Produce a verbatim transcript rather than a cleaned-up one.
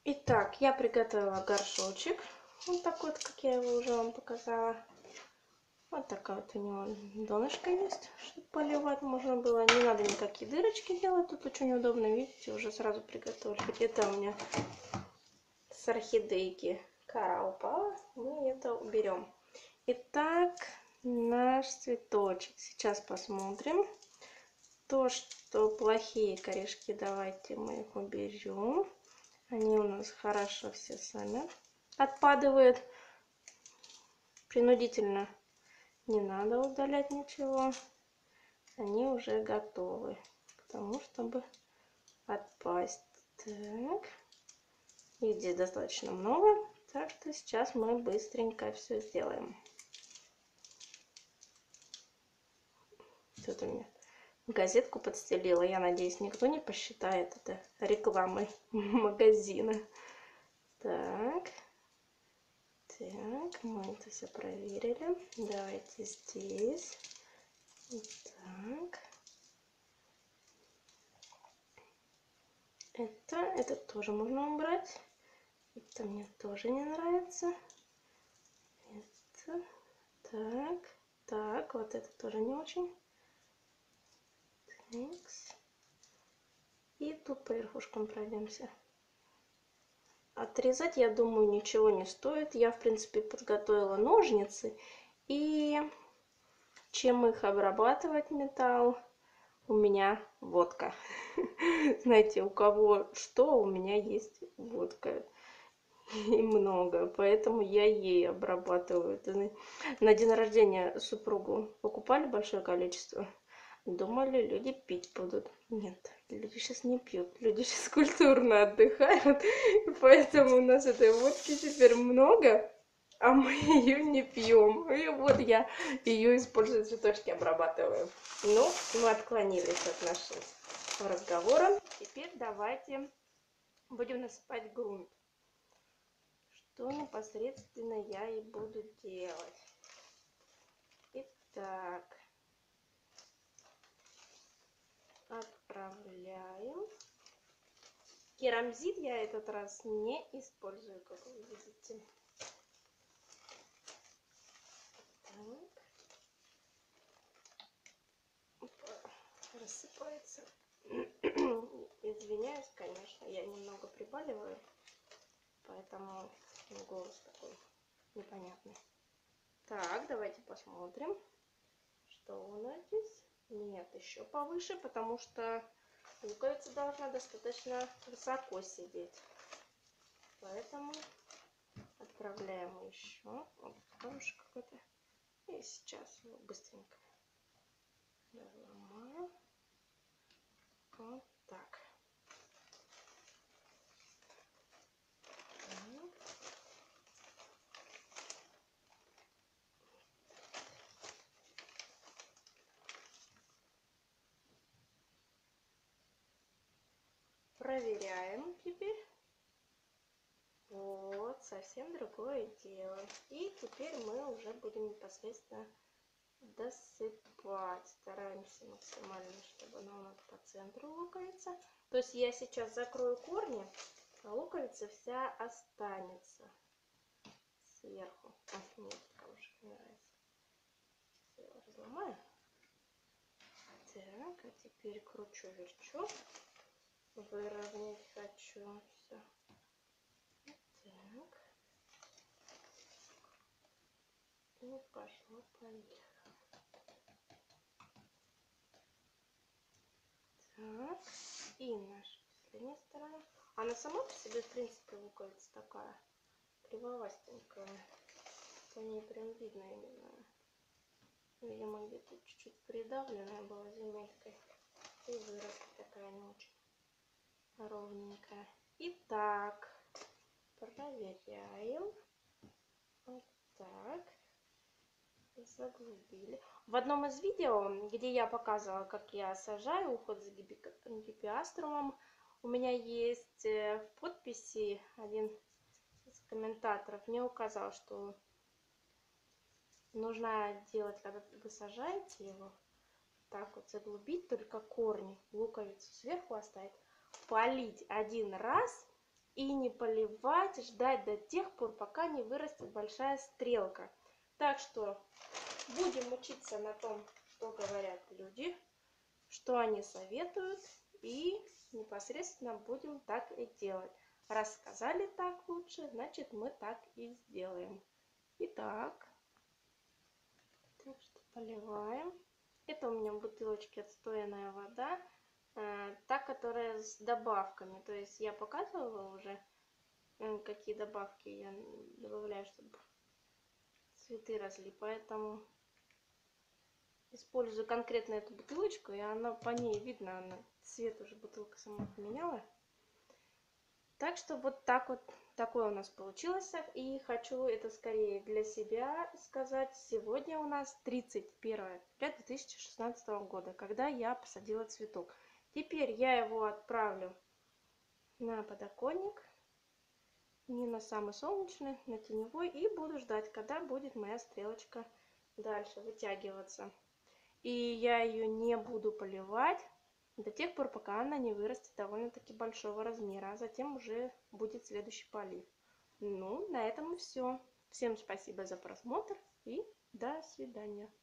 Итак, я приготовила горшочек. Вот такой вот, как я его уже вам показала. Вот такая вот у него донышко есть, чтобы поливать можно было. Не надо никакие дырочки делать. Тут очень удобно, видите, уже сразу приготовили. Это у меня с орхидейки кора упала. Мы это уберем. Итак, наш цветочек. Сейчас посмотрим. То, что плохие корешки, давайте мы их уберем. Они у нас хорошо все сами отпадают. Принудительно не надо удалять ничего. Они уже готовы к тому, чтобы отпасть. Так. Их здесь достаточно много. Так что сейчас мы быстренько все сделаем. Тут у меня газетку подстелила. Я надеюсь, никто не посчитает это рекламой магазина. Так. Так, мы это все проверили. Давайте здесь. Так. Это, это тоже можно убрать. Это мне тоже не нравится. Это. Так. Так, вот это тоже не очень. Так. И тут по верхушкам пройдемся. Отрезать, я думаю, ничего не стоит. Я, в принципе, подготовила ножницы. И чем их обрабатывать металл? У меня водка. Знаете, у кого что, у меня есть водка. И много. Поэтому я ей обрабатываю. Это на день рождения супругу покупали большое количество. Думали, люди пить будут. Нет, люди сейчас не пьют. Люди сейчас культурно отдыхают. Поэтому у нас этой водки теперь много, а мы ее не пьем. И вот я ее использую, цветочки обрабатываю. Ну, мы отклонились от нашего разговора. Теперь давайте будем насыпать грунт. Что непосредственно я и буду делать. Итак. Отправляем. Керамзит я этот раз не использую, как вы видите. Так. Опа, рассыпается. Извиняюсь, конечно, я немного прибаливаю, поэтому голос такой непонятный. Так, давайте посмотрим, что у нас здесь. Нет, еще повыше, потому что луковица должна достаточно высоко сидеть. Поэтому отправляем еще. Вот камушек какой-то. И сейчас его быстренько разломаю. Вот так. Проверяем теперь. Вот, совсем другое дело. И теперь мы уже будем непосредственно досыпать. Стараемся максимально, чтобы она у нас по центру луковица. То есть я сейчас закрою корни, а луковица вся останется сверху. А, нет, камушек не нравится. Все, разломаю. Так, а теперь кручу-верчу. Выровнять хочу все. Так. И пошло поехало. Так. И наша последняя сторона. Она сама по себе, в принципе, луковица такая кривовастенькая. По ней прям видно именно. Видимо, где-то чуть-чуть придавленная была земелькой. И выросла такая не очень ровненькая. Итак, проверяем. Вот так. Заглубили. В одном из видео, где я показывала, как я сажаю уход за гипиаструмом, у меня есть в подписи один из комментаторов мне указал, что нужно делать, когда вы сажаете его, так вот заглубить только корни, луковицу сверху оставить, полить один раз и не поливать, ждать до тех пор, пока не вырастет большая стрелка. Так что будем учиться на том, что говорят люди, что они советуют, и непосредственно будем так и делать. Раз сказали так лучше, значит мы так и сделаем. Итак, так что поливаем. Это у меня в бутылочке отстоянная вода, э, та, которая с добавками. То есть я показывала уже, э, какие добавки я добавляю, чтобы цветы росли. Поэтому использую конкретно эту бутылочку, и она по ней видно, она цвет уже бутылка сама поменяла. Так что вот так вот, такое у нас получилось. И хочу это скорее для себя сказать. Сегодня у нас тридцать первое апреля две тысячи шестнадцатого года, когда я посадила цветок. Теперь я его отправлю на подоконник, не на самый солнечный, на теневой, и буду ждать, когда будет моя стрелочка дальше вытягиваться. И я ее не буду поливать до тех пор, пока она не вырастет довольно-таки большого размера, а затем уже будет следующий полив. Ну, на этом и все. Всем спасибо за просмотр и до свидания.